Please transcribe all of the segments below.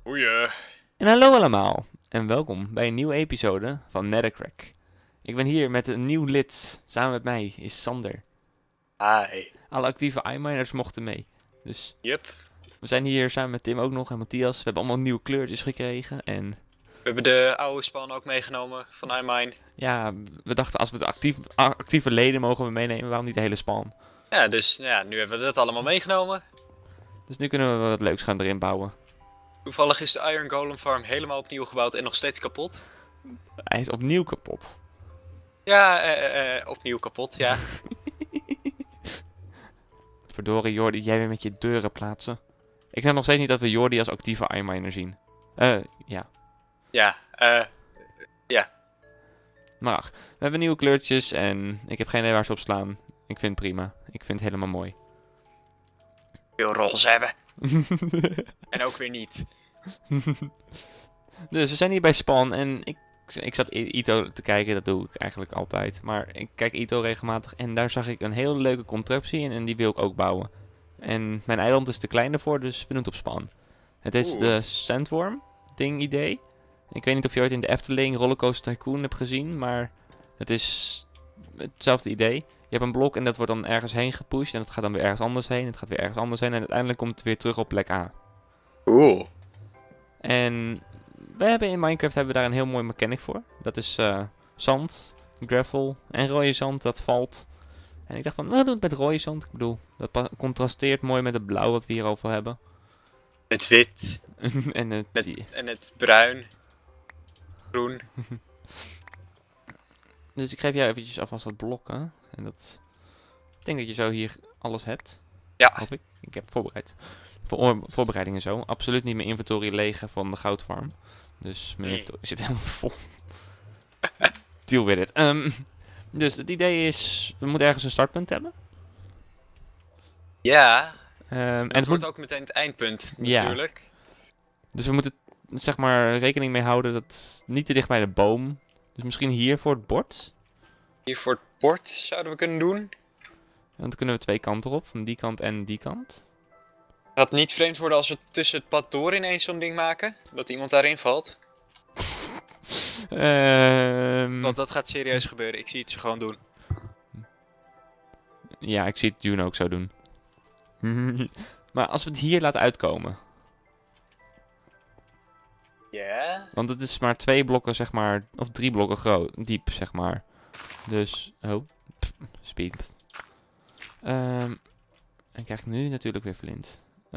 Goeie. En hallo allemaal, en welkom bij een nieuwe episode van Nethercrack. Ik ben hier met een nieuw lid, samen met mij is Sander. Hi. Alle actieve iMiners mochten mee. Dus Yep. we zijn hier samen met Tim ook nog en Matthias. We hebben allemaal nieuwe kleurtjes gekregen en We hebben de oude span ook meegenomen van iMine. ja, we dachten als we de actieve leden mogen we meenemen, waarom niet de hele span? Ja, dus ja, nu hebben we dat allemaal meegenomen. Dus nu kunnen we wat leuks gaan erin bouwen. Toevallig is de Iron Golem Farm helemaal opnieuw gebouwd en nog steeds kapot. Hij is opnieuw kapot. Ja, opnieuw kapot, ja. Verdorie Jordi, jij weer met je deuren plaatsen. Ik snap nog steeds niet dat we Jordi als actieve iMiner zien. Ja. Ja, Maar ach, we hebben nieuwe kleurtjes en ik heb geen idee waar ze op slaan. Ik vind het prima. Ik vind het helemaal mooi. veel roze hebben. En ook weer niet. Dus we zijn hier bij Spawn en ik zat Ito te kijken, dat doe ik eigenlijk altijd. Maar ik kijk Ito regelmatig en daar zag ik een hele leuke contraptie in en die wil ik ook bouwen. En mijn eiland is te klein ervoor, dus we doen het op Spawn. Het is de Sandworm ding idee. Ik weet niet of je ooit in de Efteling Rollercoaster Tycoon hebt gezien, maar het is hetzelfde idee. Je hebt een blok en dat wordt dan ergens heen gepusht en het gaat dan weer ergens anders heen. Het gaat weer ergens anders heen en uiteindelijk komt het weer terug op plek A. Oeh. En we hebben in Minecraft hebben we daar een heel mooi mechanic voor. Dat is zand, gravel en rode zand dat valt. En ik dacht van, we doen het met rode zand. Ik bedoel, dat contrasteert mooi met het blauw wat we hier over hebben. Het wit. en En het bruin. Groen. Dus ik geef jou eventjes alvast wat blokken. En dat... Ik denk dat je zo hier alles hebt. Ja. Hoop ik. Ik heb voorbereid. Voorbereidingen zo. Absoluut niet mijn inventory legen van de goudfarm. Dus mijn inventory zit helemaal vol. Deal with it. Dus het idee is, we moeten ergens een startpunt hebben. Ja. En Het wordt ook meteen het eindpunt natuurlijk. Dus we moeten zeg maar rekening mee houden dat het niet te dicht bij de boom. Dus misschien hier voor het bord. Hier voor het bord zouden we kunnen doen. En dan kunnen we twee kanten op, van die kant en die kant. Gaat het niet vreemd worden als we tussen het pad door ineens zo'n ding maken? Dat iemand daarin valt? Want dat gaat serieus gebeuren. Ik zie het ze gewoon doen. Ja, ik zie het Juno ook zo doen. Maar als we het hier laten uitkomen. Ja? Want het is maar 2 blokken, zeg maar. Of 3 blokken groot, diep, zeg maar. Dus, oh. Speed. En krijg ik nu natuurlijk weer flint.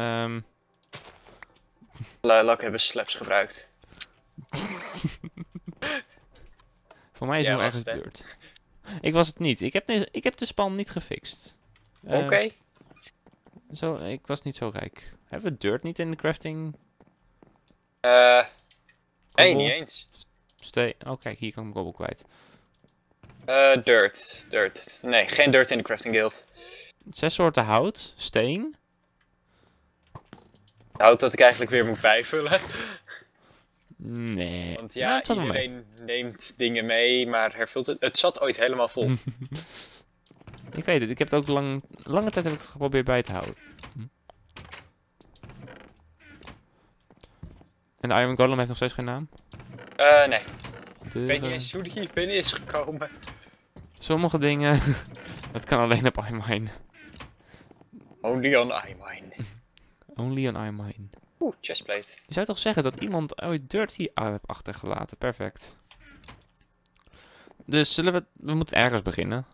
Lak hebben slaps gebruikt. Voor mij is Jij het nog was ergens het, hè? dirt. Ik was het niet. Ik heb de span niet gefixt. Oké. Ik was niet zo rijk. Hebben we dirt niet in de crafting? Nee, Kobbel? niet eens. Oh, kijk, hier kan ik kobbel kwijt. Dirt. Nee, geen dirt in de crafting guild. 6 soorten hout, steen. Hout dat ik eigenlijk weer moet bijvullen. Nee. Want Nou, ja, het zat wel mee. iedereen neemt dingen mee, maar hervult het. Het zat ooit helemaal vol. Ik weet het, ik heb het ook lange tijd heb ik het geprobeerd bij te houden. En de Iron Golem heeft nog steeds geen naam? Nee. Ik weet niet eens hoe die hier binnen is gekomen. Sommige dingen, dat kan alleen op iMine. Only on iMine. Only on iMine. Oeh, chestplate. Je zou toch zeggen dat iemand ooit dirt hier heeft achtergelaten? Perfect. Dus we moeten ergens beginnen.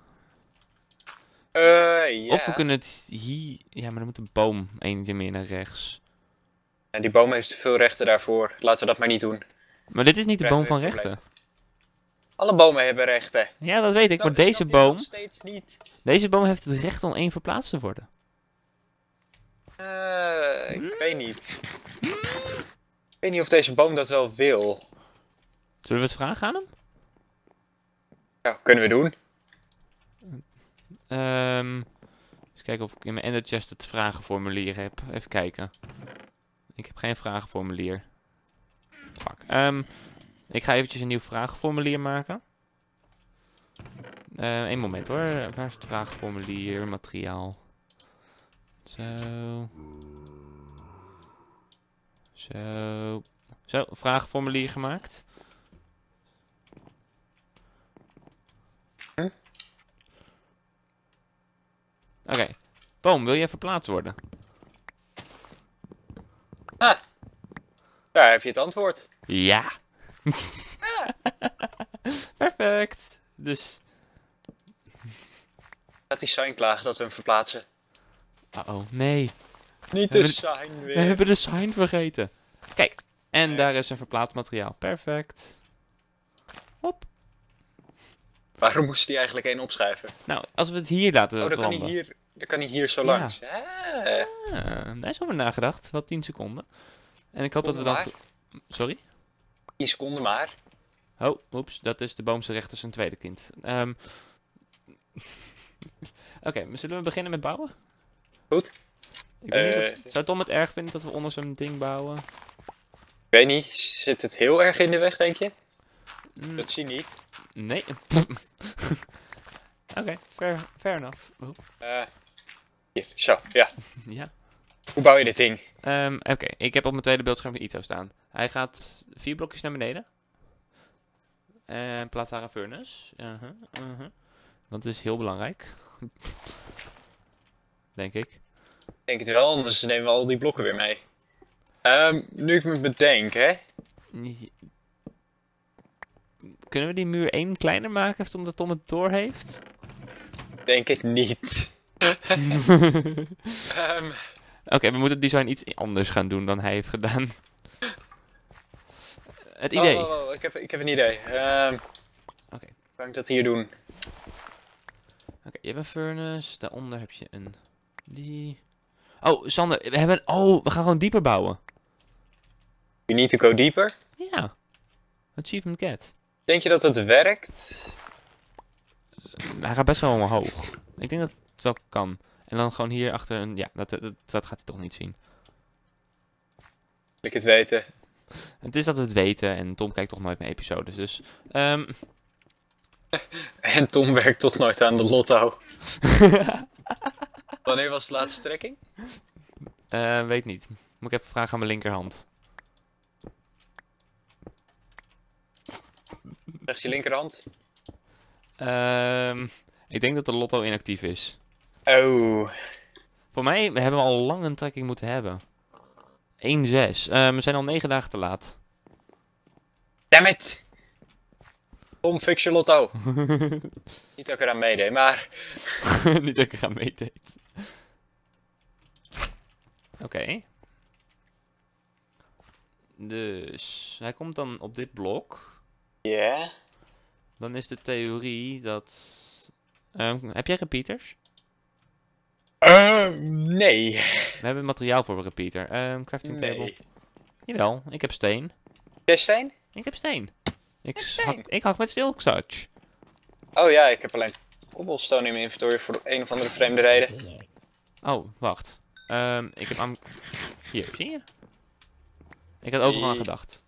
Ja. Of we kunnen het hier... Ja, maar dan moet de boom eentje meer naar rechts. En die boom heeft te veel rechten daarvoor. Laten we dat maar niet doen. Maar dit is niet de boom van Krijgen we rechten. Alle bomen hebben rechten. Ja, dat weet ik. Maar Nou, deze snap je boom... nog steeds niet. Deze boom heeft het recht om 1 verplaatst te worden. Ik weet niet. Ik weet niet of deze boom dat wel wil. Zullen we het vragen aan hem? Ja, kunnen we doen. Eens kijken of ik in mijn Ender Chest het vragenformulier heb. Even kijken. Ik heb geen vragenformulier. Fuck. Ik ga eventjes een nieuw vragenformulier maken. Eén moment hoor. Waar is het vragenformulier? Materiaal. Zo. Zo. Zo, vraagformulier gemaakt. Oké. Boom, wil jij verplaatst worden? Ah, daar heb je het antwoord. Ja. Perfect. Dus. Gaat die sign klagen dat we hem verplaatsen? Uh-oh, nee. Niet We de hebben- sign We weer. hebben de sign vergeten. Kijk, en Nice. daar is een verplaatsmateriaal. Perfect. Hop. Waarom moest hij eigenlijk één opschrijven? Nou, als we het hier laten Oh, dan landen. kan hij hier zo Ja. langs. Daar is over nagedacht. Wel 10 seconden. En ik hoop dat we dan... Maar. Sorry? 10 seconden maar. Oh, oeps. Dat is de boomse rechter zijn tweede kind. Oké, zullen we beginnen met bouwen? Goed. Ik weet niet zou Tom het erg vinden dat we onder zijn ding bouwen? Ik weet niet, zit het heel erg in de weg, denk je? Mm, Dat zie je niet. nee. Oké, fair enough. Oh, Hier, zo, ja. ja. Hoe bouw je dit ding? Oké, ik heb op mijn tweede beeldscherm Ito staan. Hij gaat 4 blokjes naar beneden. En plaatst daar een furnace. Dat is heel belangrijk. Denk ik. Ik denk het wel, anders nemen we al die blokken weer mee. Nu ik me bedenk, hè. Kunnen we die muur 1 kleiner maken omdat Tom het door heeft? Denk het niet. Oké, we moeten het design iets anders gaan doen dan hij heeft gedaan. Het idee. Oh, ik heb een idee. Oké. Kan ik dat hier doen? Oké, je hebt een furnace. Daaronder heb je een... Die... Oh, Sander, we gaan gewoon dieper bouwen. You need to go deeper. Ja. Achievement get. Denk je dat het werkt? Hij gaat best wel omhoog. Ik denk dat het wel kan. En dan gewoon hier achter een... Ja, dat gaat hij toch niet zien. Wil ik het weten? Het is dat we het weten en Tom kijkt toch nooit mijn episodes. Dus... En Tom werkt toch nooit aan de lotto. Wanneer was de laatste trekking? weet niet. Moet ik even vragen aan mijn linkerhand. Zeg je linkerhand? Ik denk dat de lotto inactief is. Oh. Voor mij, we hebben al lang een trekking moeten hebben. 1-6. We zijn al 9 dagen te laat. Damn it! Tom, fix je lotto. Niet dat ik eraan meedeed, maar... Niet dat ik er ga meedeed. Oké. Dus hij komt dan op dit blok. Ja? Dan is de theorie dat... heb jij repeaters? Nee. We hebben materiaal voor een repeater. Crafting table. Nee. Jawel, ik heb steen. Jij steen? Ik heb steen. steen? Ik hak met stilkstouch. Oh ja, ik heb alleen cobblestone in mijn inventory voor een of andere vreemde reden. Oh, wacht. Ik heb aan... Hier, zie je? Ik had overal aan gedacht.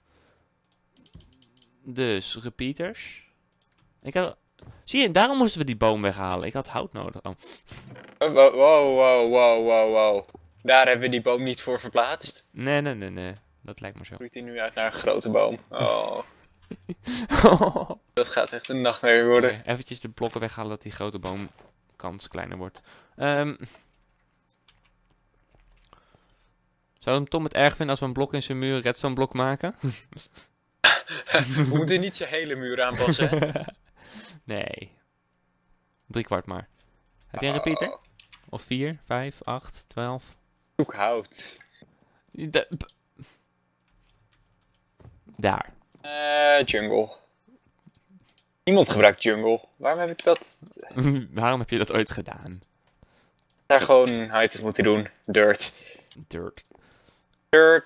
Dus, repeaters. Zie je, daarom moesten we die boom weghalen. Ik had hout nodig. Oh. Wow. Daar hebben we die boom niet voor verplaatst. Nee. Dat lijkt me zo. Groeit hij nu uit naar een grote boom. Oh, dat gaat echt een nachtmerrie worden. Oké, eventjes de blokken weghalen dat die grote boomkans kleiner wordt. Zou Tom het erg vinden als we een blok in zijn muur een redstone blok maken? We moeten niet zijn hele muur aanpassen. Hè? Nee. 3/4 maar. Heb jij een repeater? Of 4, 5, 8, 12? Zoek hout. Daar. Jungle. Niemand gebruikt jungle. Waarom heb ik dat Waarom heb je dat ooit gedaan? daar gewoon uit moeten doen? Dirt. Dirt. Dirt.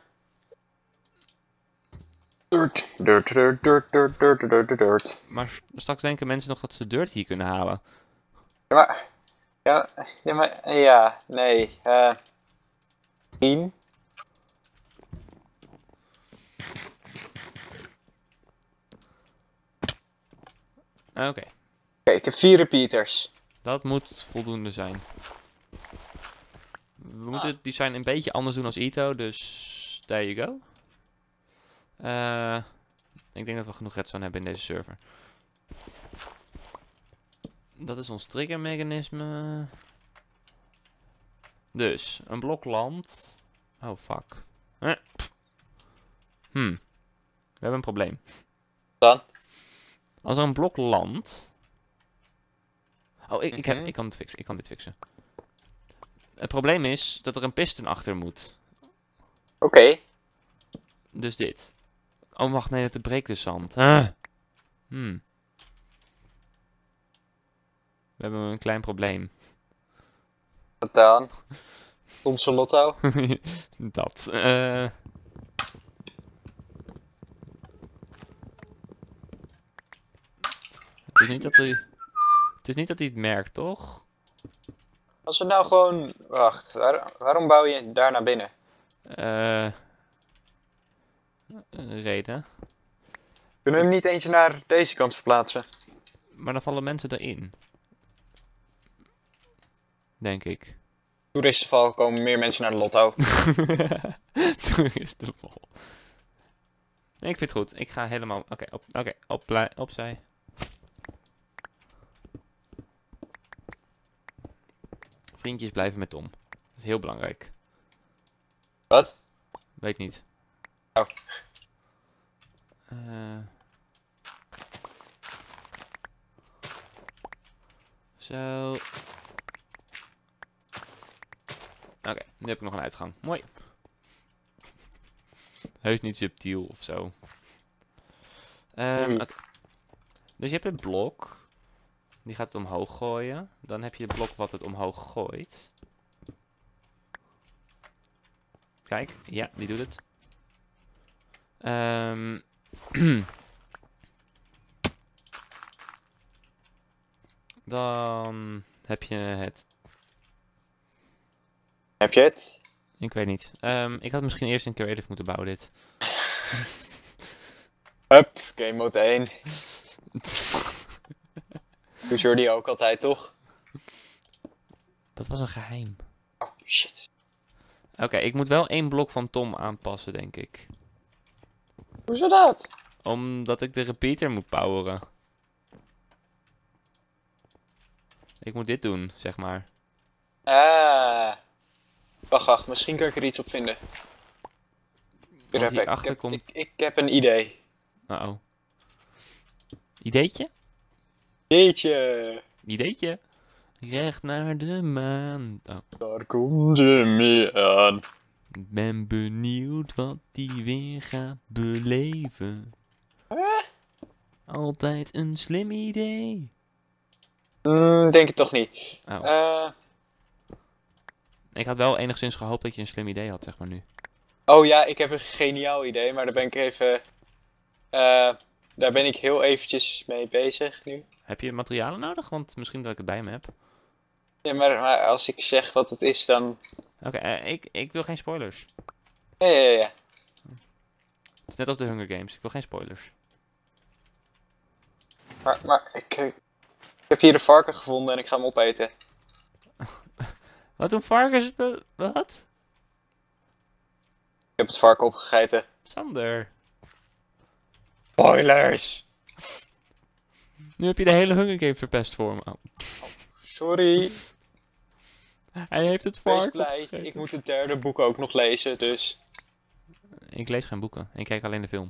Dirt. Maar straks denken mensen nog dat ze dirt hier kunnen halen. Nee. 10. Oké. Oké, ik heb 4 repeaters. Dat moet voldoende zijn. We moeten het design een beetje anders doen als Ito, dus there you go. Ik denk dat we genoeg redstone hebben in deze server. Dat is ons triggermechanisme. Dus, een blok land. Oh, fuck. We hebben een probleem. Dan? Als er een blok land... Oh, ik kan het fixen. Ik kan dit fixen. Het probleem is dat er een piston achter moet. Oké. Dus dit. Oh, wacht, nee, dat breekt de zand. We hebben een klein probleem. Wat dan? Tom's Lotto? Dat. Het is niet dat hij... Het is niet dat hij het merkt, toch? Als we nou gewoon... Wacht, waarom bouw je daar naar binnen? Reden. Kunnen we hem niet eentje naar deze kant verplaatsen? Maar dan vallen mensen erin. Denk ik. Toeristenval komen meer mensen naar de Lotto. Toeristenval. Nee, ik vind het goed. Ik ga helemaal... Oké, opzij. Vriendjes blijven met Tom. Dat is heel belangrijk. Wat? Weet niet. Oh. Zo. Oké, nu heb ik nog een uitgang. Mooi. Heus niet subtiel of zo. Oké. Dus je hebt een blok. Die gaat het omhoog gooien. Dan heb je het blok wat het omhoog gooit. Kijk, ja, die doet het. Dan heb je het... Heb je het? Ik weet niet. Ik had misschien eerst in creative moeten bouwen dit. Hup, game mode 1. Doet Jordi ook altijd, toch? Dat was een geheim. Oh, shit. Oké, ik moet wel één blok van Tom aanpassen, denk ik. Hoezo dat? Omdat ik de repeater moet poweren. Ik moet dit doen, zeg maar. Wacht, misschien kan ik er iets op vinden. Want hierachter komt... Ik heb een idee. Uh-oh. Ideetje? Ideetje. Ideetje? Recht naar de maan. Oh. Daar komt ze mee aan. Ben benieuwd wat die weer gaat beleven. Altijd een slim idee. Denk het toch niet. Oh. Ik had wel enigszins gehoopt dat je een slim idee had, zeg maar nu. Oh ja, ik heb een geniaal idee, maar daar ben ik even... daar ben ik heel eventjes mee bezig nu. Heb je materialen nodig? Want misschien dat ik het bij me heb. Ja, maar als ik zeg wat het is, dan... Oké, ik wil geen spoilers. Ja. Het is net als de Hunger Games. Ik wil geen spoilers. Maar ik heb hier een varken gevonden en ik ga hem opeten. Wat doen varkens? Wat? Ik heb het varken opgegeten. Sander. Spoilers! Nu heb je de hele Hunger Game verpest voor me. Oh. Sorry. Hij heeft het Wees varken blij, opgegeten. ik moet het derde boek ook nog lezen, dus... Ik lees geen boeken. Ik kijk alleen de film.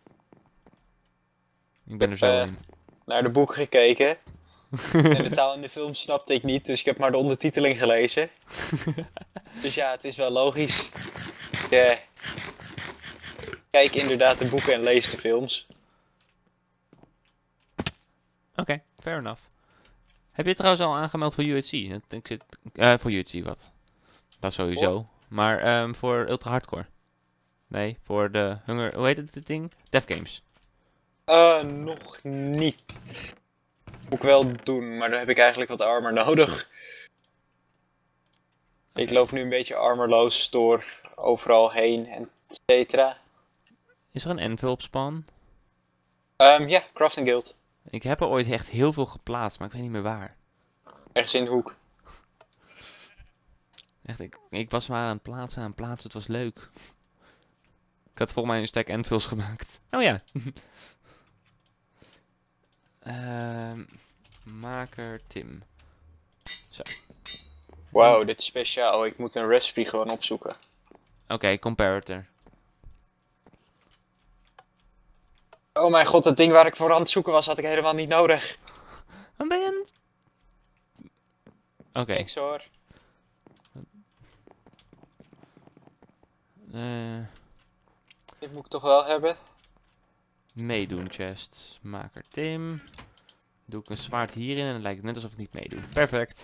Ik ben er zo in. Naar de boeken gekeken. En de taal in de film snapte ik niet, dus ik heb maar de ondertiteling gelezen. Dus ja, het is wel logisch. Kijk inderdaad de boeken en lees de films. Oké, fair enough. Heb je trouwens al aangemeld voor UHC? Voor UHC wat? Dat sowieso. Oh. Maar voor Ultra Hardcore. Nee, voor de Hunger... Hoe heet het dit ding? Dev Games. Nog niet. Moet ik wel doen, maar dan heb ik eigenlijk wat armor nodig. Ik loop nu een beetje armorloos door overal heen, en et cetera. Is er een anvil op spawn? Ja, Crafting Guild. Ik heb er ooit echt heel veel geplaatst, maar ik weet niet meer waar. Ergens in de hoek. Echt, ik was maar aan het plaatsen, het was leuk. Ik had volgens mij een stack anvils gemaakt. Oh ja. Maker Tim. Zo. Wauw, dit is speciaal. Ik moet een recipe gewoon opzoeken. Oké, comparator. Oh mijn god, het ding waar ik voor aan het zoeken was, had ik helemaal niet nodig. Waar ben je aan het... Oké. Niks hoor. Dit moet ik toch wel hebben? Meedoen chest. Maker Tim. Doe ik een zwaard hierin en dan lijkt het net alsof ik niet meedoe. Perfect.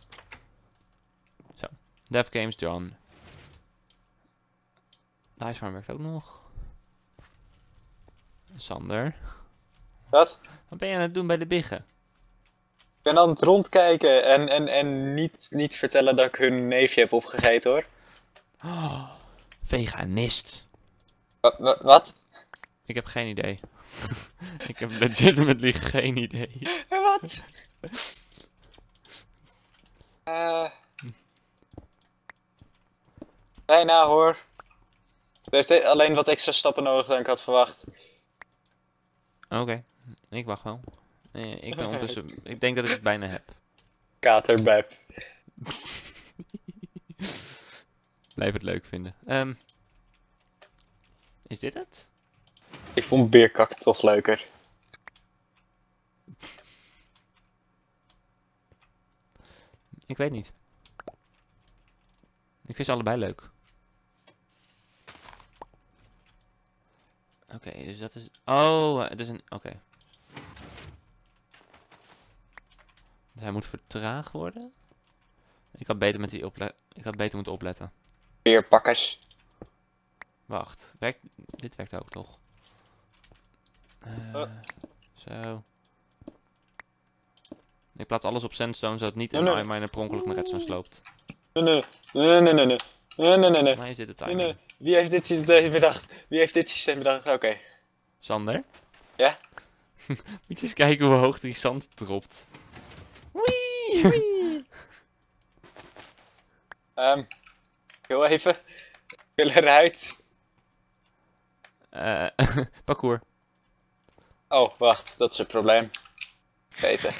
Zo. Dev Games John. Dice Farm werkt ook nog. Sander. Wat? Wat ben je aan het doen bij de biggen? Ik ben aan het rondkijken en niet vertellen dat ik hun neefje heb opgegeten hoor. Oh, veganist. Wat? Ik heb geen idee. Ik heb legitimately geen idee. Wat? Bijna hoor. Het heeft alleen wat extra stappen nodig dan ik had verwacht. Oké, ik wacht wel. Ik ben ondertussen... Ik denk dat ik het bijna heb. Katerbijp. Blijf het leuk vinden. Is dit het? Ik vond beerkak toch leuker. Ik weet niet. Ik vind ze allebei leuk. Oké, dus dat is... Oh, het is een... Oké. Dus hij moet vertraagd worden? Ik had beter met die Ik had beter moeten opletten. Beerpakkers. Wacht. Dit werkt ook toch? Zo. Ik plaats alles op sandstone zodat niet een iMiner per ongeluk mijn redstone sloopt. Nee. Maar is dit de timing? Nee. Wie heeft dit systeem bedacht? Wie heeft dit systeem bedacht? Oké. Sander? Ja? Moet je eens kijken hoe hoog die zand dropt. Wee! Heel even. Ik wil eruit. Parcours. Oh, wacht. Dat is het probleem. Weten.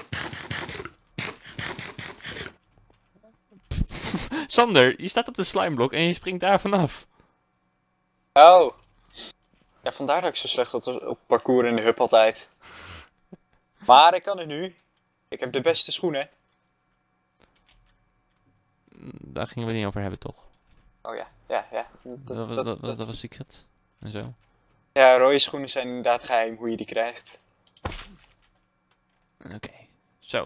Sander, je staat op de slimeblok en je springt daar vanaf. Oh. Ja, vandaar dat ik zo slecht was op parcours in de hub altijd. Maar ik kan het nu. Ik heb de beste schoenen. Daar gingen we het niet over hebben, toch? Oh ja, ja. Dat was secret. En zo. Ja, rode schoenen zijn inderdaad geheim hoe je die krijgt. Oké. Zo.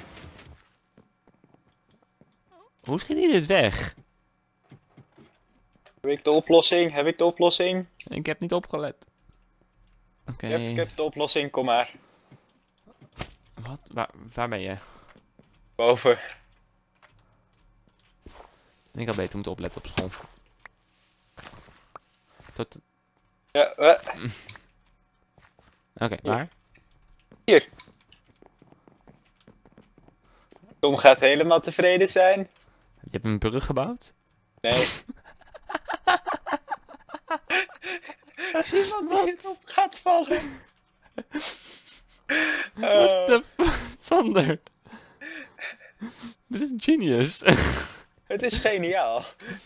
Hoe schiet hij dit weg? Heb ik de oplossing? Heb ik de oplossing? Ik heb niet opgelet. Oké. Ik heb de oplossing, kom maar. Wat? Waar ben je? Boven. Ik had beter moeten opletten op school. Tot... Ja, Oké, waar? Hier. Tom gaat helemaal tevreden zijn. Je hebt een brug gebouwd? Nee. Iemand die erop gaat vallen. What the fuck? Sander. Dit is genius. Het is geniaal.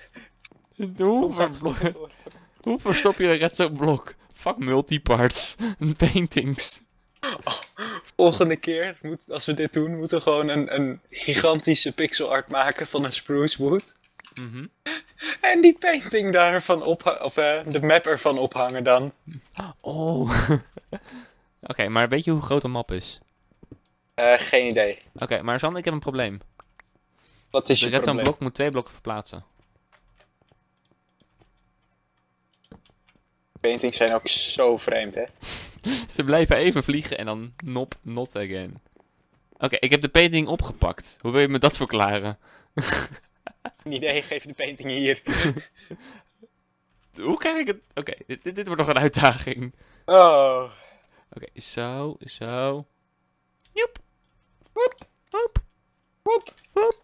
Hoe verstop je een redstone blok? Fuck multiparts. Paintings. Volgende keer, als we dit doen, moeten we gewoon een gigantische pixel art maken van een spruce wood. En die painting daarvan de map ervan ophangen dan. Oh. Oké, maar weet je hoe groot een map is? Geen idee. Oké, maar Sander, ik heb een probleem. Wat is je De redstone probleem? blok moet 2 blokken verplaatsen. Paintings zijn ook zo vreemd, hè? Ze blijven even vliegen en dan not again. Oké, ik heb de painting opgepakt. Hoe wil je me dat verklaren? Een idee, geef de painting hier. Hoe krijg ik het? Oké, dit wordt nog een uitdaging. Oh. Oké, zo. Joep. Woep. Woep. Woep. Woep.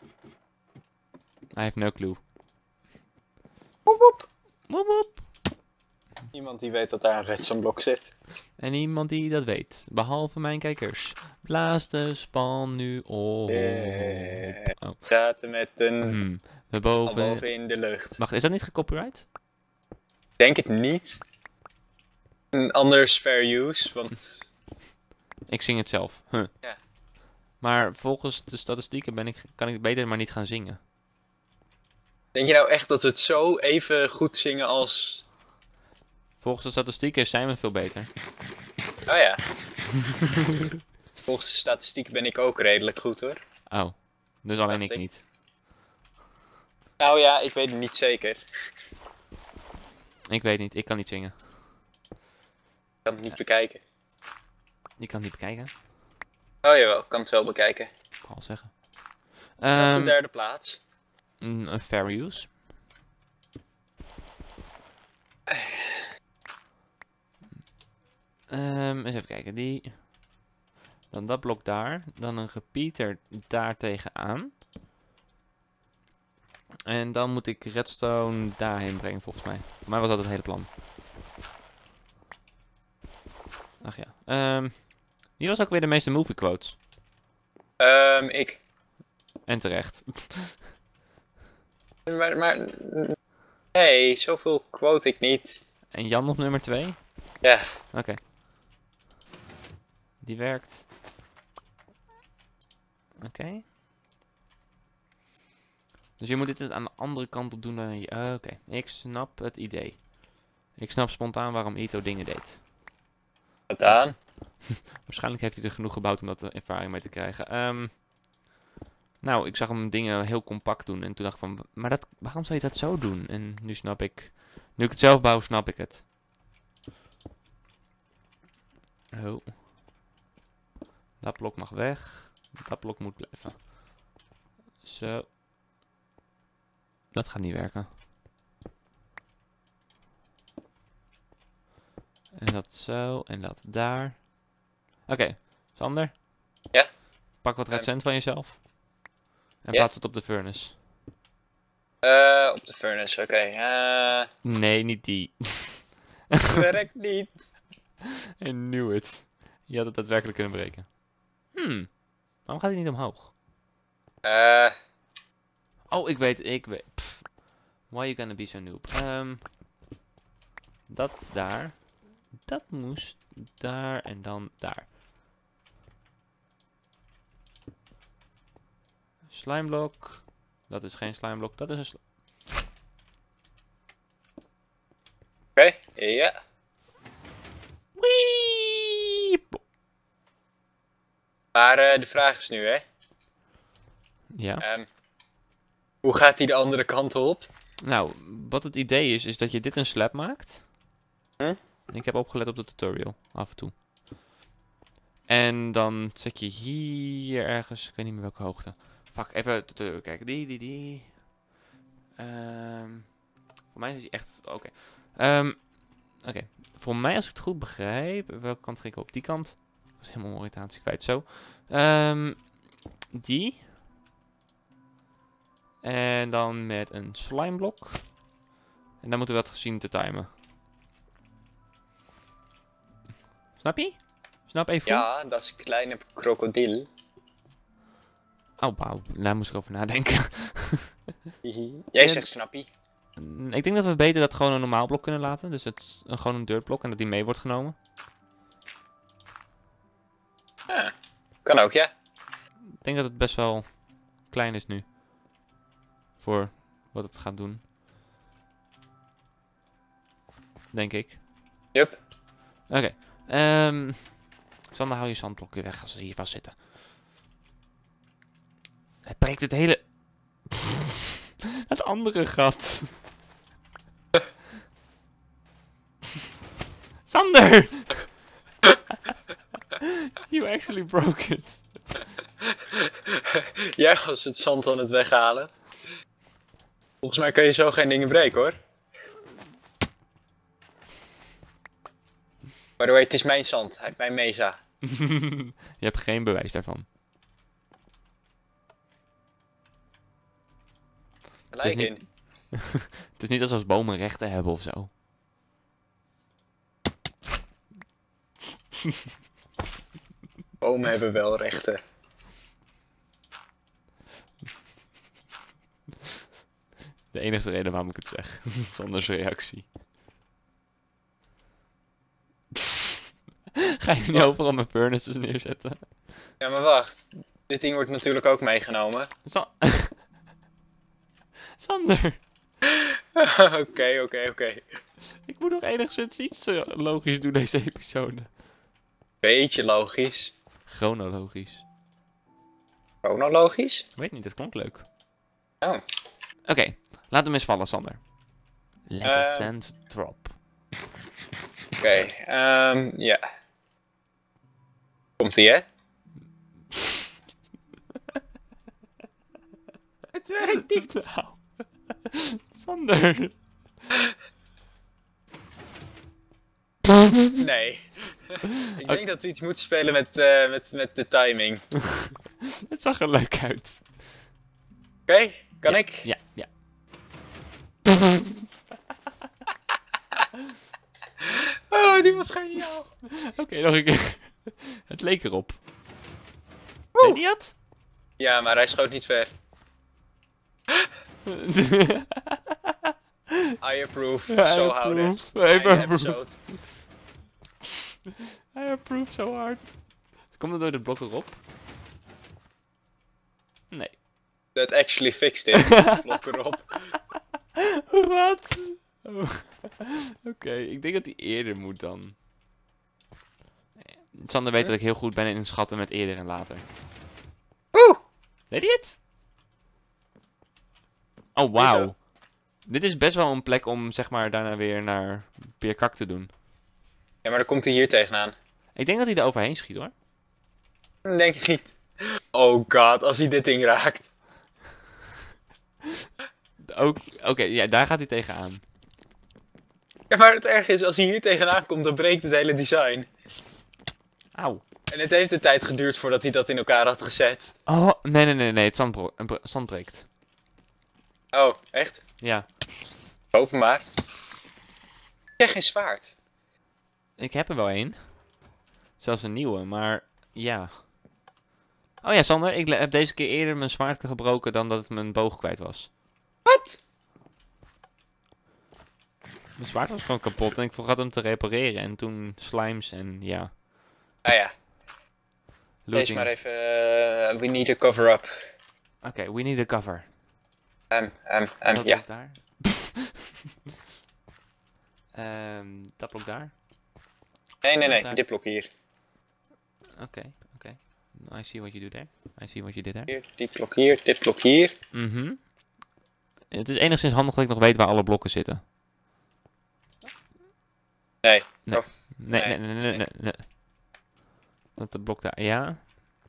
I have no clue. Woep woep. Woep woep. Niemand die weet dat daar een redstone blok zit. En niemand die dat weet, behalve mijn kijkers. Blaas de span nu op. Oh. Zaten met een... Boven in de lucht. Wacht, is dat niet gecopyright? Denk het niet. Anders fair use, want... Ik zing het zelf. Ja. Maar volgens de statistieken kan ik beter maar niet gaan zingen. Denk je nou echt dat we het zo even goed zingen als... Volgens de statistieken zijn we veel beter. Oh ja. Volgens de statistieken ben ik ook redelijk goed hoor. Oh, dus alleen ik niet. Nou ja, ik weet het niet zeker. Ik weet niet, ik kan niet zingen. Ik kan het niet bekijken. Je kan het niet bekijken? Oh jawel, ik kan het wel bekijken. Ik kan al zeggen. Op de derde plaats. Een fair use. Eens even kijken, die... Dan dat blok daar. Dan een repeater daar tegenaan. En dan moet ik redstone daarheen brengen volgens mij. Voor mij was dat het hele plan. Ach ja. Wie was ook weer de meeste movie quotes? Ik. En terecht. Maar... Nee, zoveel quote ik niet. En Jan op nummer 2? Ja. Oké. Die werkt. Oké. Dus je moet dit aan de andere kant op doen dan je... Oké, ik snap het idee. Ik snap spontaan waarom Ito dingen deed. Wat aan? Waarschijnlijk heeft hij er genoeg gebouwd om dat ervaring mee te krijgen. Nou, ik zag hem dingen heel compact doen. En toen dacht ik van, maar waarom zou je dat zo doen? En nu snap ik... Nu ik het zelf bouw, snap ik het. Oh. Dat blok mag weg. Dat blok moet blijven. Zo. Dat gaat niet werken. En dat zo. En dat daar. Oké. Sander? Ja? Pak wat recent van jezelf. En plaats het op de furnace. Op de furnace, oké. Nee, niet die. Werkt niet. I knew it. Je had het daadwerkelijk kunnen breken. Waarom gaat hij niet omhoog? Oh, ik weet. Pff. Why you gonna be so noob? Dat daar. Dat moest daar en dan daar. Slimeblok. Dat is geen slimeblok, dat is een Oké, ja. Wee! Maar de vraag is nu, hè. Ja. Hoe gaat hij de andere kant op? Nou, wat het idee is dat je dit een slab maakt. Ik heb opgelet op de tutorial, af en toe. En dan zet je hier ergens, ik weet niet meer welke hoogte. Fuck, even kijken. Die. Voor mij is die echt, oké. Oké, voor mij als ik het goed begrijp, welke kant ging ik op? Die kant. Ik was helemaal mijn oriëntatie kwijt, zo. Die. En dan met een slimeblok. En dan moeten we dat zien te timen. Snap je? Snap even? Ja, dat is een kleine krokodil. Oh, wauw. Daar moest ik over nadenken. Jij zegt snappie. Ik denk dat we beter dat gewoon een normaal blok kunnen laten. Dus het is gewoon een dirtblok en dat die mee wordt genomen. Ja, kan ook, ja. Ik denk dat het best wel klein is nu. Voor wat het gaat doen. Denk ik. Yup. Oké. Sander, hou je zandblokken weg als ze hier vast zitten. Hij breekt het hele... het andere gat. Sander! You actually broke it. Jij was het zand aan het weghalen. Volgens mij kan je zo geen dingen breken hoor. By the way, het is mijn zand, mijn mesa. Je hebt geen bewijs daarvan. Gelijk in. Het is niet alsof bomen rechten hebben of zo. Bomen hebben wel rechten. De enige reden waarom ik het zeg. Zonder zijn reactie. Ga je niet overal mijn furnaces neerzetten? Ja, maar wacht. Dit ding wordt natuurlijk ook meegenomen. Sander! Oké. Ik moet nog enigszins iets logisch doen deze episode. Beetje logisch. Chronologisch. Chronologisch? Ik weet niet, dat klonk leuk. Oh. Oké, laat hem eens vallen, Sander. Let the sand drop. Oké, ja. Komt-ie, hè? Het werkt niet. Nou. Sander. Nee. Ik denk dat we iets moeten spelen met de timing. Het zag er leuk uit. Oké, kan ik? Ja. Oh, die was geniaal. Oké, nog een keer. Het leek erop. Deed hij het? Ja, maar hij schoot niet ver. I approve. Zo houden. I approve zo hard. Komt het door de blok erop? Nee. That actually fixed it. Blok erop. Wat? Oh. Oké, ik denk dat hij eerder moet dan. Sander weet dat ik heel goed ben in schatten met eerder en later. Oeh! Deed hij het? Oh, wauw. Dit is best wel een plek om, zeg maar, daarna weer naar Pierkak te doen. Ja, maar dan komt hij hier tegenaan. Ik denk dat hij er overheen schiet, hoor. Denk ik niet. Oh god, als hij dit ding raakt. Oké, ja, daar gaat hij tegenaan. Ja, maar het erg is, als hij hier tegenaan komt, dan breekt het hele design. Auw. En het heeft de tijd geduurd voordat hij dat in elkaar had gezet. Oh, nee, het zand breekt. Oh, echt? Ja. Open maar. Ik heb geen zwaard. Ik heb er wel één. Zelfs een nieuwe, maar ja. Oh ja, Sander, ik heb deze keer eerder mijn zwaard gebroken dan dat het mijn boog kwijt was. Wat? Mijn zwaard was gewoon kapot en ik vergat hem te repareren. En toen slimes en ja. Ah ja. Lees maar even. We need a cover-up. Oké, we need a cover. Ja. Daar. Dat blok daar. Nee, dit blok hier. Oké. I see what you do there. I see what you did there. Hier, dit blok hier. Het is enigszins handig dat ik nog weet waar alle blokken zitten. Nee. Nee. Dat de blok daar, ja.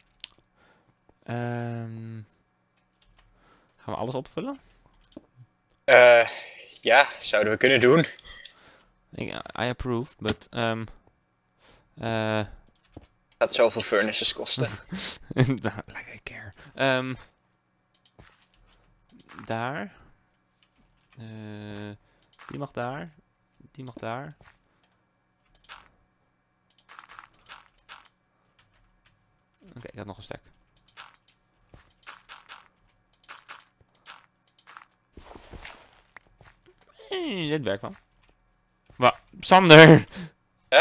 Gaan we alles opvullen? Ja, zouden we kunnen doen. I approve, but Gaat zoveel furnaces kosten. like I care. Daar. Die mag daar. Die mag daar. Oké, ik had nog een stek. Dit werkt wel. Wat? Sander! Hè?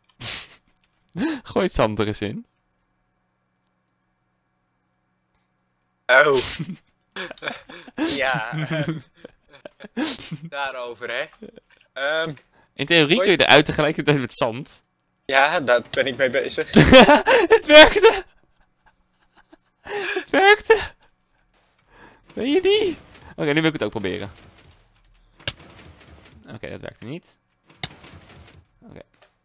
Gooi Sander eens in. Oh. Ja. Daarover, hè. In theorie kun je eruit tegelijkertijd met zand. Ja, daar ben ik mee bezig. Het werkte! Het werkte! Weet je niet? Oké, nu wil ik het ook proberen. Oké, dat werkte niet. Oké.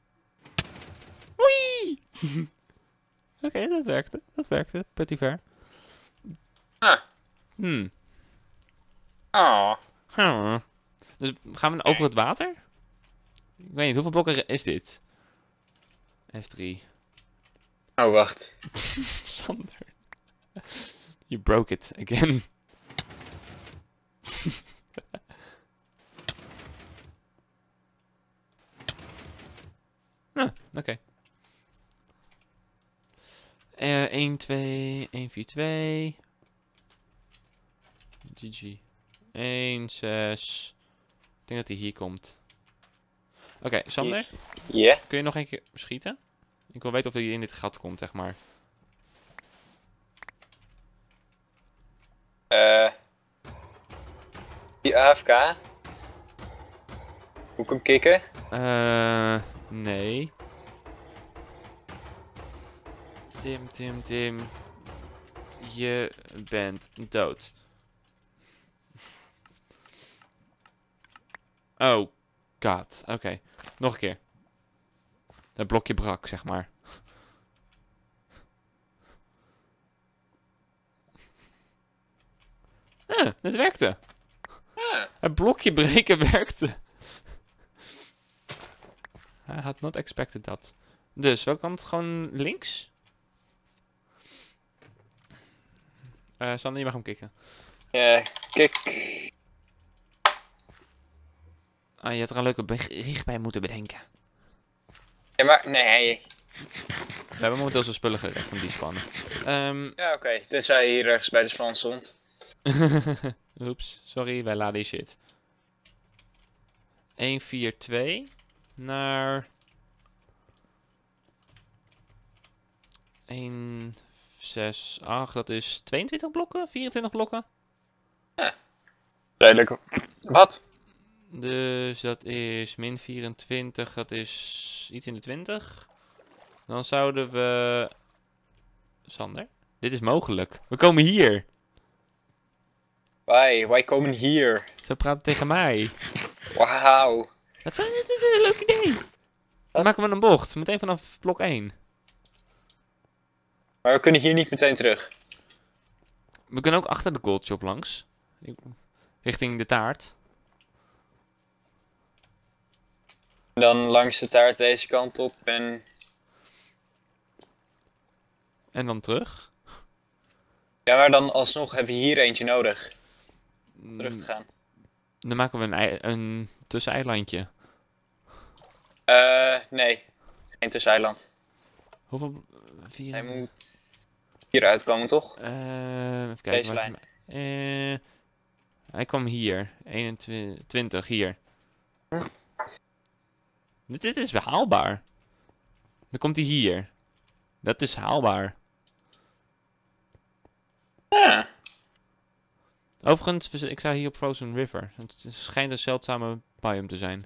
Wee! Oké, dat werkte. Dat werkte. Pretty fair. Ah. Oh. Dus gaan we over het water? Ik weet niet, hoeveel blokken is dit? F3. Oh, wacht. Sander. You broke it again. Oké. 1, 2, 1, 4, 2. GG. 1, 6. Ik denk dat hij hier komt. Oké, Sander. Ja. Kun je nog een keer schieten? Ik wil weten of hij in dit gat komt, zeg maar. Die AFK. Moet ik hem kicken? Nee. Tim. Je bent dood. Oh, god. Oké. Nog een keer. Het blokje brak, zeg maar. Het werkte. Het blokje breken werkte. I had not expected that. Dus, welke kant? Gewoon links? Sander, je mag hem kicken. Ja, kik. Ah, je had er een leuke bericht bij moeten bedenken. Ja, maar nee. We hebben momenteel zijn spullen gered van die spannen. Ja, oké. Tenzij hier ergens bij de span stond. Oeps, sorry, wij laden die shit. 1, 4, 2 naar 1, 6, 8. Dat is 22 blokken? 24 blokken? Ja. Duidelijk. Wat? Dus dat is min 24, dat is iets in de 20. Dan zouden we... Sander, dit is mogelijk. We komen hier. Wij komen hier. Ze praten tegen mij. Wauw. Dat is een leuk idee. Dan maken we een bocht, meteen vanaf blok 1. Maar we kunnen hier niet meteen terug. We kunnen ook achter de gold shop langs. Richting de taart. Dan langs de taart deze kant op en... En dan terug. Ja, maar dan alsnog hebben we hier eentje nodig. Terug te gaan. Dan maken we een tusseneilandje. Nee. Geen tusseneiland. Hoeveel? Hij moet hieruit komen, toch? Even kijken. Deze lijn. Hij kwam hier. 21, hier. Dit is wel haalbaar. Dan komt hij hier. Dat is haalbaar. Ja. Overigens, ik sta hier op Frozen River. Het schijnt een zeldzame biome te zijn.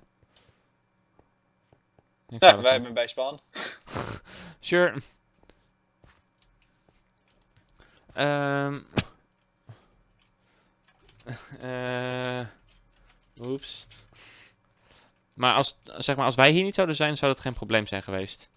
Ja, wij hebben bij span. Sure. Oeps. Maar als wij hier niet zouden zijn, zou dat geen probleem zijn geweest.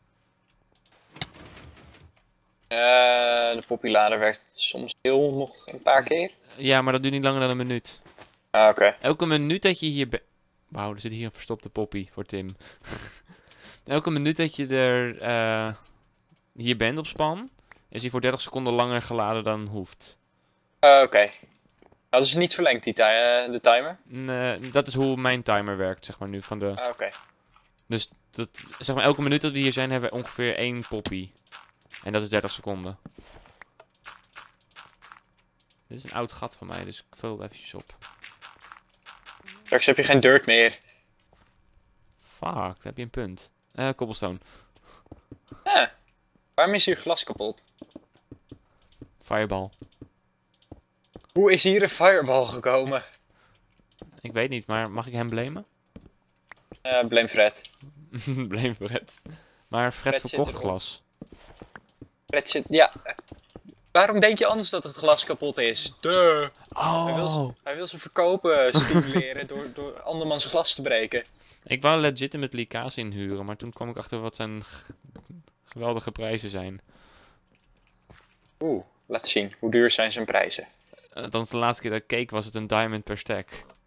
De poppylader werkt soms heel nog een paar keer. Ja, maar dat duurt niet langer dan een minuut. Ah, oké. Elke minuut dat je hier bent... Wauw, er zit hier een verstopte poppy voor Tim. Elke minuut dat je er hier bent op span, is hij voor 30 seconden langer geladen dan hoeft. Oké. Dat is niet verlengd, de timer? Nee, dat is hoe mijn timer werkt, zeg maar nu. Van de... Oké. Dus zeg maar, elke minuut dat we hier zijn, hebben we ongeveer 1 poppy. En dat is 30 seconden. Dit is een oud gat van mij, dus ik vul het eventjes op. Straks heb je geen dirt meer. Fuck, daar heb je een punt. Cobblestone. Waarom is hier glas kapot? Fireball. Hoe is hier een fireball gekomen? Ik weet niet, maar mag ik hem blamen? Blame Fred. Blame Fred. Maar Fred Fred verkocht zit erop. glas. Fred zit... Ja. Waarom denk je anders dat het glas kapot is? Duh. Oh! Hij wil ze verkopen stimuleren door andermans glas te breken. Ik wou legitimately kaas inhuren, maar toen kwam ik achter wat zijn geweldige prijzen zijn. Oeh, laat zien. Hoe duur zijn zijn prijzen? Althans, de laatste keer dat ik keek was het een diamond per stack.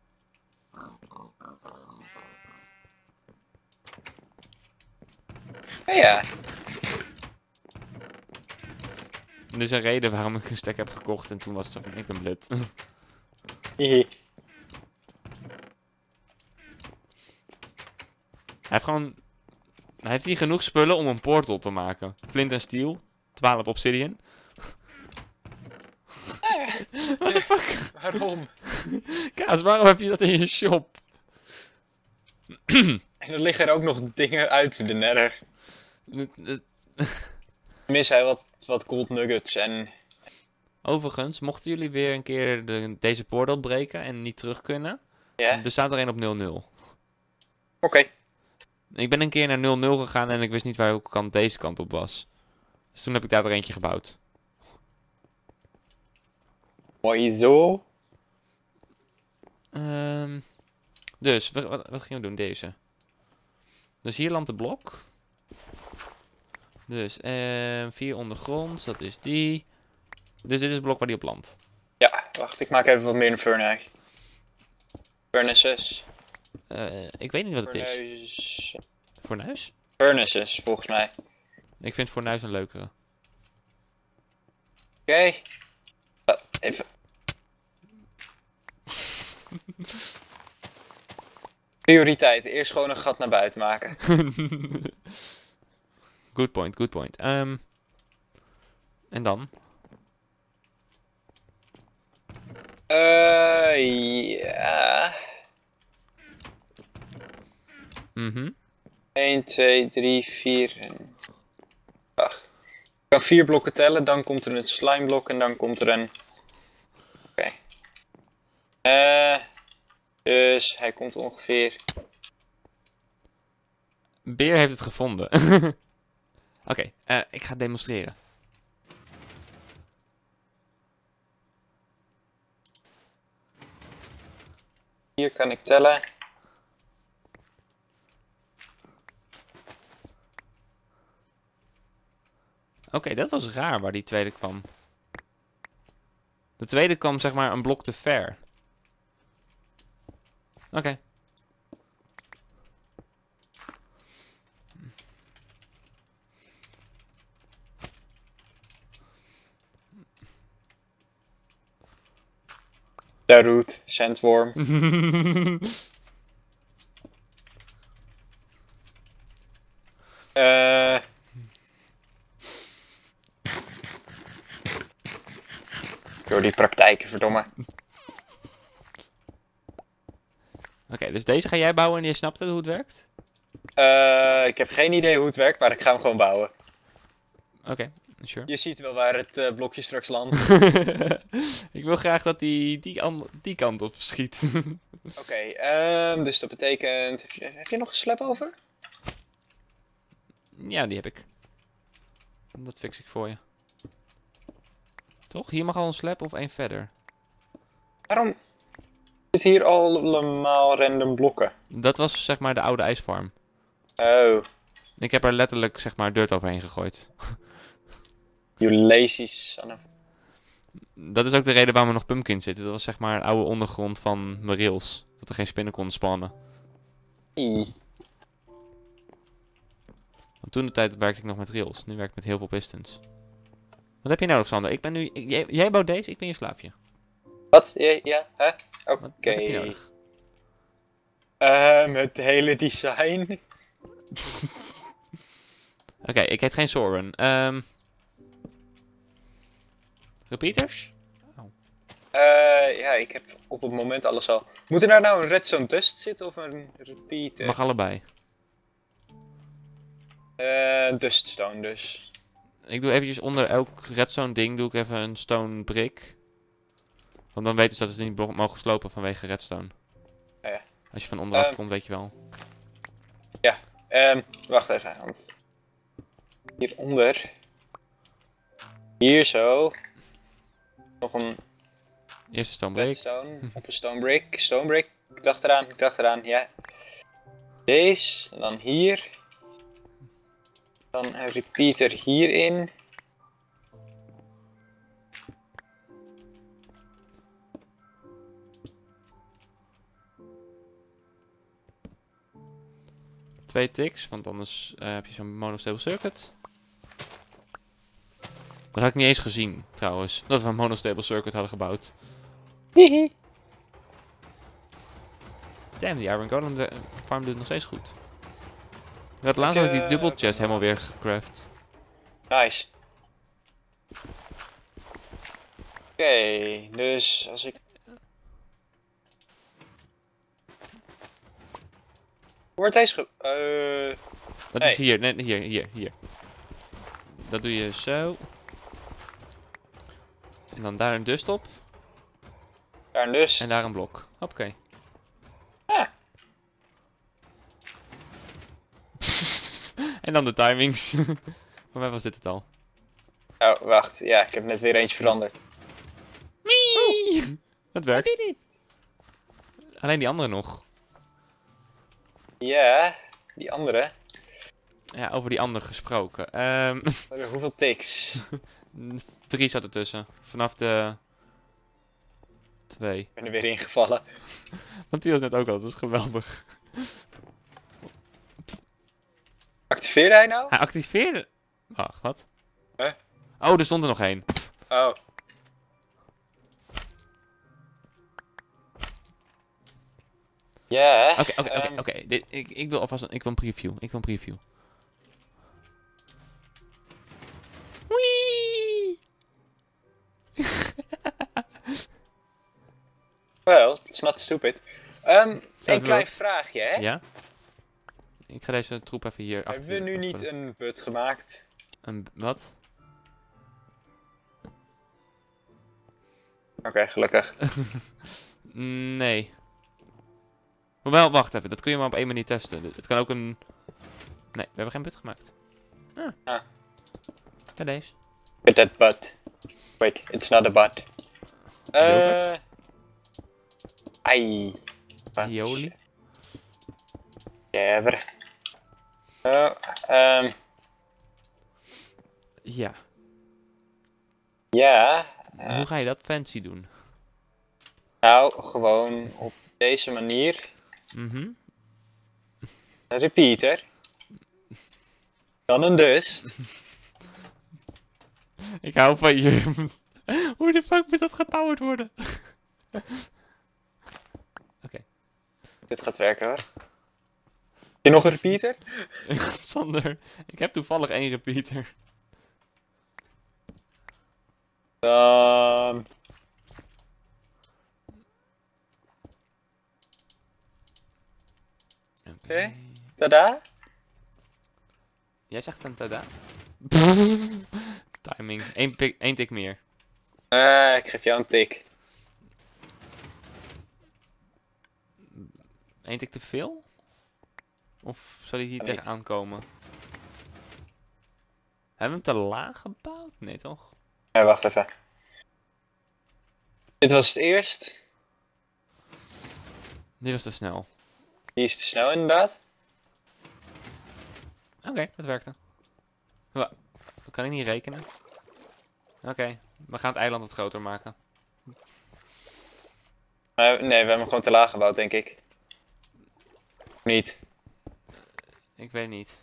Ja. Er is een reden waarom ik een stack heb gekocht en toen was het zo van, ik ben blut. Hihi. Hij heeft hier genoeg spullen om een portal te maken. Flint en steel. 12 obsidian. What the fuck? Waarom? Kaas, waarom heb je dat in je shop? En er liggen er ook nog dingen uit de nether. Mis hij wat gold nuggets en... Overigens, mochten jullie weer een keer deze portal breken en niet terug kunnen, er staat er een op 0-0. Oké. Ik ben een keer naar 0-0 gegaan en ik wist niet welke kant deze kant op was. Dus toen heb ik daar weer eentje gebouwd. Mooi zo. Dus, wat gingen we doen? Deze. Dus hier landt de blok. Dus, 4 ondergronds, dat is die. Dus dit is het blok waar die op landt. Ja, wacht, ik maak even wat meer een furnace. Furnaces. Ik weet niet wat het is. Fornuis? Furnaces, volgens mij. Ik vind fornuis een leukere. Oké. Even. Prioriteit, eerst gewoon een gat naar buiten maken. Good point, good point. En dan? Ja. 1, 2, 3, 4 en... Wacht. Ik kan 4 blokken tellen, dan komt er een slimeblok en dan komt er een... Oké. Dus hij komt ongeveer... Beer heeft het gevonden. Oké, ik ga demonstreren. Hier kan ik tellen. Oké, dat was raar waar die tweede kwam. De tweede kwam zeg maar een blok te ver. Oké. Darude, sandworm. Door die praktijken, verdomme. Oké, dus deze ga jij bouwen en je snapt hoe het werkt? Ik heb geen idee hoe het werkt, maar ik ga hem gewoon bouwen. Oké, sure. Je ziet wel waar het blokje straks landt. Ik wil graag dat die kant op schiet. Oké, dus dat betekent... Heb je nog een slab over? Ja, die heb ik. Dat fix ik voor je. Toch? Hier mag al een slab of één verder. Waarom zitten hier allemaal random blokken? Dat was zeg maar de oude ijsfarm. Oh. Ik heb er letterlijk zeg maar dirt overheen gegooid. You lazy son of... Dat is ook de reden waarom er nog pumpkins zitten. Dat was zeg maar een oude ondergrond van mijn rails. Dat er geen spinnen konden spannen. Want toen de tijd werkte ik nog met rails. Nu werk ik met heel veel pistons. Wat heb je nodig, Sander? Ik ben nu... Jij bouwt deze, ik ben je slaafje. Wat? Ja? Hè? Oké. Wat heb je nodig? Het hele design. Oké, ik heet geen Soren. Repeaters? Oh. Ja, ik heb op het moment alles al. Moet er daar nou een redstone dust zitten of een repeater? Mag allebei. Duststone dus. Ik doe eventjes onder elk redstone ding doe ik even een stone brick. Want dan weten ze dat ze niet mogen slopen vanwege redstone. Ja. Als je van onderaf komt, weet je wel. Ja, wacht even, want hieronder, hier zo, nog een Eerste stone brick. redstone op een stone brick, ik dacht eraan, ja. Deze, en dan hier, dan een repeater hierin. Twee ticks, want anders heb je zo'n monostable circuit. Dat had ik niet eens gezien, trouwens. Dat we een monostable circuit hadden gebouwd. Hihi. Damn, die Iron Golem farm doet het nog steeds goed. Ik had laatst ook die double chest helemaal weer gecraft. Nice. Oké, dus als ik... Wordt deze Dat nee. is hier, nee, hier. Dat doe je zo. En dan daar een dust op. Daar een dus. En daar een blok. Oké. Ah. En dan de timings. Voor mij was dit het al. Oh, wacht. Ja, ik heb net weer eentje veranderd. Dat werkt. Alleen die andere nog. Ja, die andere. Ja, over die andere gesproken. Hoeveel tiks? 3 zat ertussen. Vanaf de 2. Ik ben er weer ingevallen. Want die was net ook al, dat is geweldig. Activeerde hij nou? Hij activeerde... Wacht, wat? Huh? Oh, er stond er nog één. Oh. Ja. Oké. Ik wil alvast ik wil een preview. Wee! Well, it's not stupid. Een klein lukt. vraagje, hè? Ja? Ik ga deze troep even hier achter. Hebben we nu niet een but gemaakt? Een wat? Oké, gelukkig. Nee. Hoewel, wacht even. Dat kun je maar op één manier testen. Het kan ook een... Nee, we hebben geen but gemaakt. Ah. Ja, deze. With that but. Wait, it's not a but. Yogurt? Ai. Aioli? Whatever. Ja. Ja. Hoe ga je dat fancy doen? Nou, gewoon op deze manier. Mhm. Een repeater. Dan een dust. Ik hou van je. Hoe de fuck moet dat gepowered worden? Oké. Dit gaat werken hoor. Heb je nog een repeater? Sander, ik heb toevallig 1 repeater. Dan... Oké. Tada. Jij zegt een tada? Timing. Eén tik meer. Ik geef jou een tik. 1 tik te veel? Of zal hij hier Niet. tegenaan komen? Hebben we hem te laag gebouwd? Nee, toch? Ja, wacht even. Dit was het eerst. Die was te snel. Die is te snel inderdaad. Oké, dat werkte. Dat kan ik niet rekenen. Oké, we gaan het eiland wat groter maken. Nee, we hebben hem gewoon te laag gebouwd, denk ik. Niet. Ik weet niet.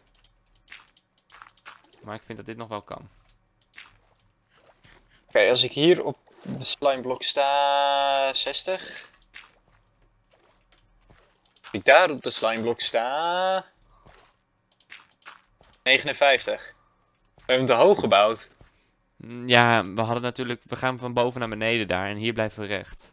Maar ik vind dat dit nog wel kan. Oké, als ik hier op de slimeblok sta... 60. Als ik daar op de slimeblok sta... 59. We hebben hem te hoog gebouwd. Ja, we hadden natuurlijk... We gaan van boven naar beneden daar en hier blijven we recht.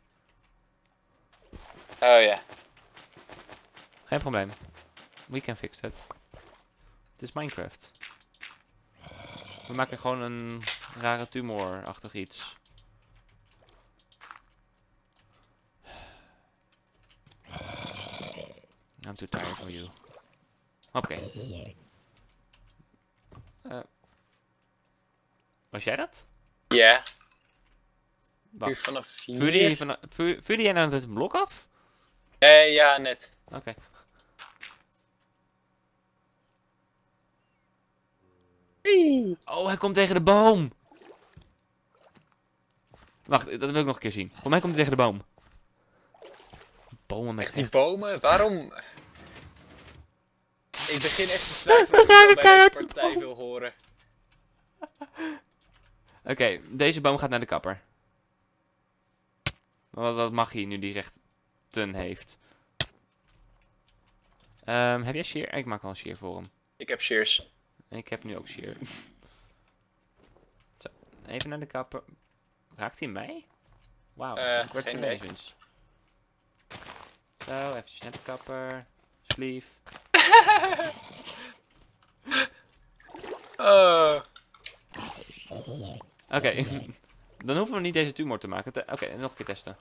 Oh ja. Geen probleem. We can fix that. Het is Minecraft. We maken gewoon een rare tumor-achtig iets. I'm too tired for you. Oké. Was jij dat? Ja. Nu Wacht. vanaf Vuurde jij nou het blok af? Ja, net. Oké. Oh, hij komt tegen de boom. Wacht, dat wil ik nog een keer zien. Voor mij komt hij tegen de boom. Bomen met Die bomen, waarom? Ik begin echt te twijfelen of gaan ik we wel bij keihard deze partij wil horen. Oké, deze boom gaat naar de kapper. Wat mag hij nu die rechten heeft? Heb jij shear? Ik maak al een shear voor hem. Ik heb shears. Ik heb nu ook shear. Zo. Even naar de kapper. Raakt hij mij? Wauw, Geen congratulations. Zo, eventjes naar de kapper. Sleeve. Oké, dan hoeven we niet deze tumor te maken. Oké, nog een keer testen.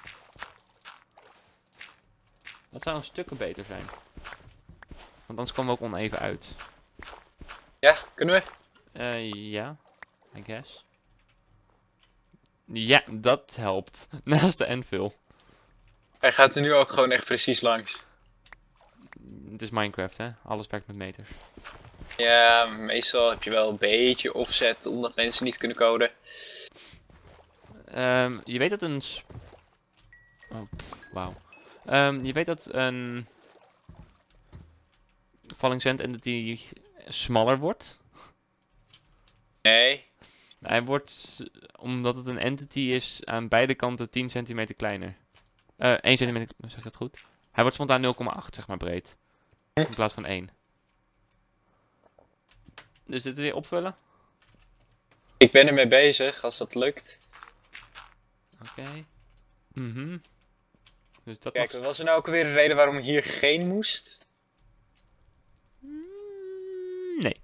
Dat zou een stukken beter zijn. Want anders komen we ook oneven uit. Ja, kunnen we? Ja, I guess. Ja, dat helpt. Naast de Anvil. Hij gaat er nu ook gewoon echt precies langs. Het is Minecraft, hè? Alles werkt met meters. Ja, meestal heb je wel een beetje offset omdat mensen niet kunnen coden. Je weet dat een... Oh, wauw. Je weet dat een... Falling Sand Entity smaller wordt. Nee. Hij wordt, omdat het een entity is, aan beide kanten 10 centimeter kleiner. 1 centimeter, zeg ik dat goed? Hij wordt spontaan 0,8 zeg maar breed. In plaats van 1. Dus dit weer opvullen? Ik ben ermee bezig, als dat lukt. Oké. Dus dat Kijk, wat was er nou ook alweer de reden waarom hier geen moest? Nee.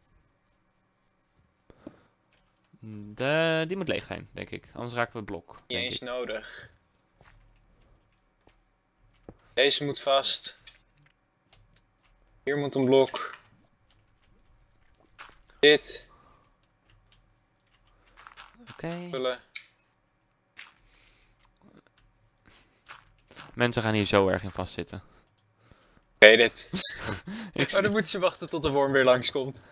Die moet leeg zijn, denk ik. Anders raken we het blok. Niet eens nodig. Deze moet vast. Hier moet een blok. Dit. Oké. Vullen. Mensen gaan hier zo erg in vastzitten. Ik weet het. Ik Maar dan moeten ze wachten tot de worm weer langskomt.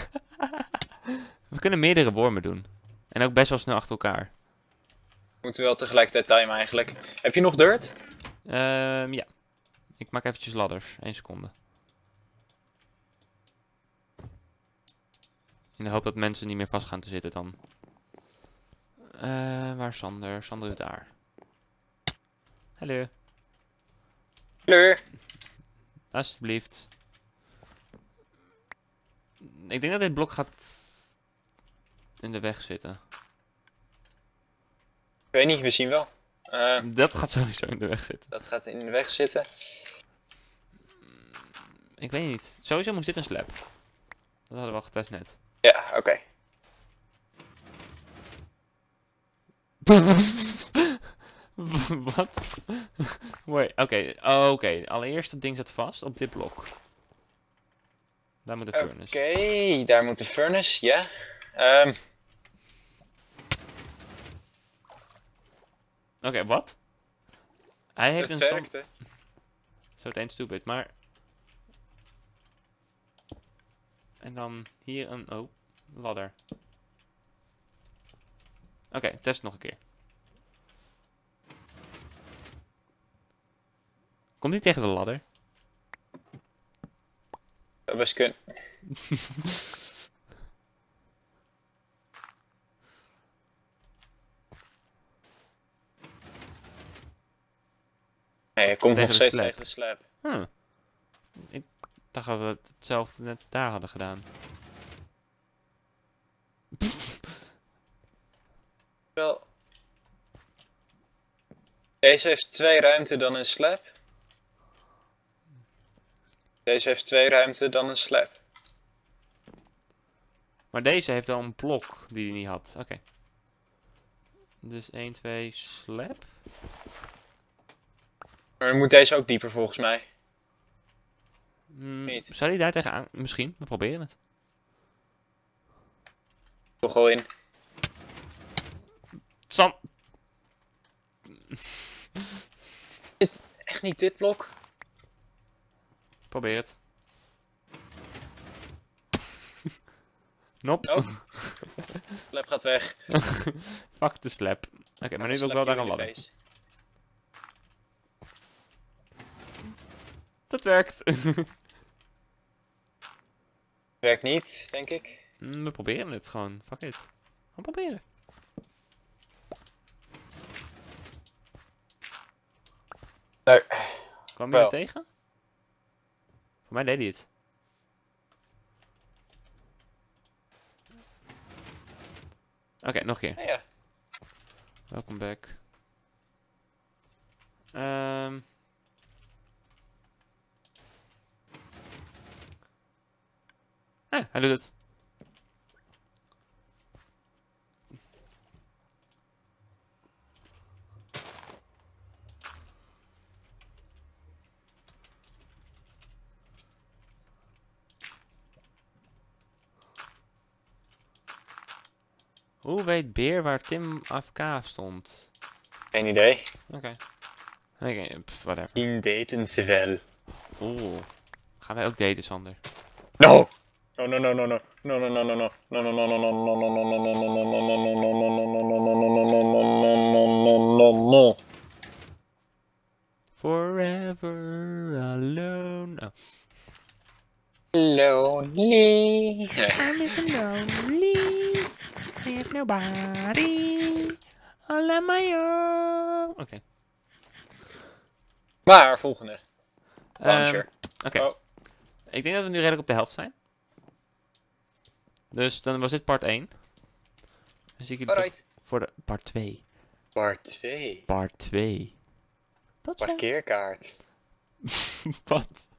We kunnen meerdere wormen doen. En ook best wel snel achter elkaar. We moeten wel tegelijkertijd timen eigenlijk. Heb je nog dirt? Ja. Ik maak eventjes ladders. 1 seconde. In de hoop dat mensen niet meer vast gaan te zitten dan. Waar is Sander? Sander is daar. Hallo. Kleur. Alsjeblieft. Ik denk dat dit blok gaat in de weg zitten. Ik weet niet, we zien wel. Dat gaat sowieso in de weg zitten. Dat gaat in de weg zitten. Ik weet niet. Sowieso moest dit een slab. Dat hadden we al getest net. Ja, oké. Wat? Wait, oké. Allereerst het ding zit vast op dit blok. Daar moet de furnace. Oké, daar moet de furnace, ja. Oké, wat? Hij heeft Het een werkte. Zo meteen stupid, maar... En dan hier een... Oh, ladder. Oké, test het nog een keer. Komt hij tegen de ladder? Dat best kunnen. Nee, hij komt nog steeds tegen de slab. Ik dacht dat we hetzelfde net daar hadden gedaan. Wel. Deze heeft 2 ruimte dan een slab. Deze heeft 2 ruimte dan een slab. Maar deze heeft wel een blok die hij niet had. Oké. Dus 1, 2, slab. Maar dan moet deze ook dieper volgens mij. Niet. Zou hij daar tegenaan? Misschien, we proberen het. Toch wel in. Sam! Echt niet dit blok? Probeer het. Nop. Oh. Slab gaat weg. Fuck de slap. Oké, maar nu wil ik wel daar een ladder. Dat werkt. Werkt niet, denk ik. We proberen het gewoon. Fuck it. Gewoon proberen. Nee. Kwam je er tegen? Voor mij deed hij het. Oké, nog een keer. Ja. Welkom back. Hij doet het. Hoe weet Beer waar Tim AFK stond? Geen idee. Oké, whatever. In daten ze wel. Oeh. Gaan wij ook daten, Sander? No! No, no, no, no, no. No, no, no, no, no. No, no, no, no, no, no, no, no, no, no, no, no, no. Forever alone. Oh. Lonely. I'm living lonely. I have nobody. All on my own. Oké. Maar, volgende. Launcher. Oké. Oh. Ik denk dat we nu redelijk op de helft zijn. Dus dan was dit part 1. Dan zie ik jullie terug voor de part 2. Part 2. Part 2. Parkeerkaart. Wat?